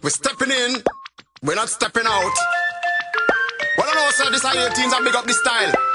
We're stepping in, we're not stepping out. Well, I know, sir, this are 18s and big up the style.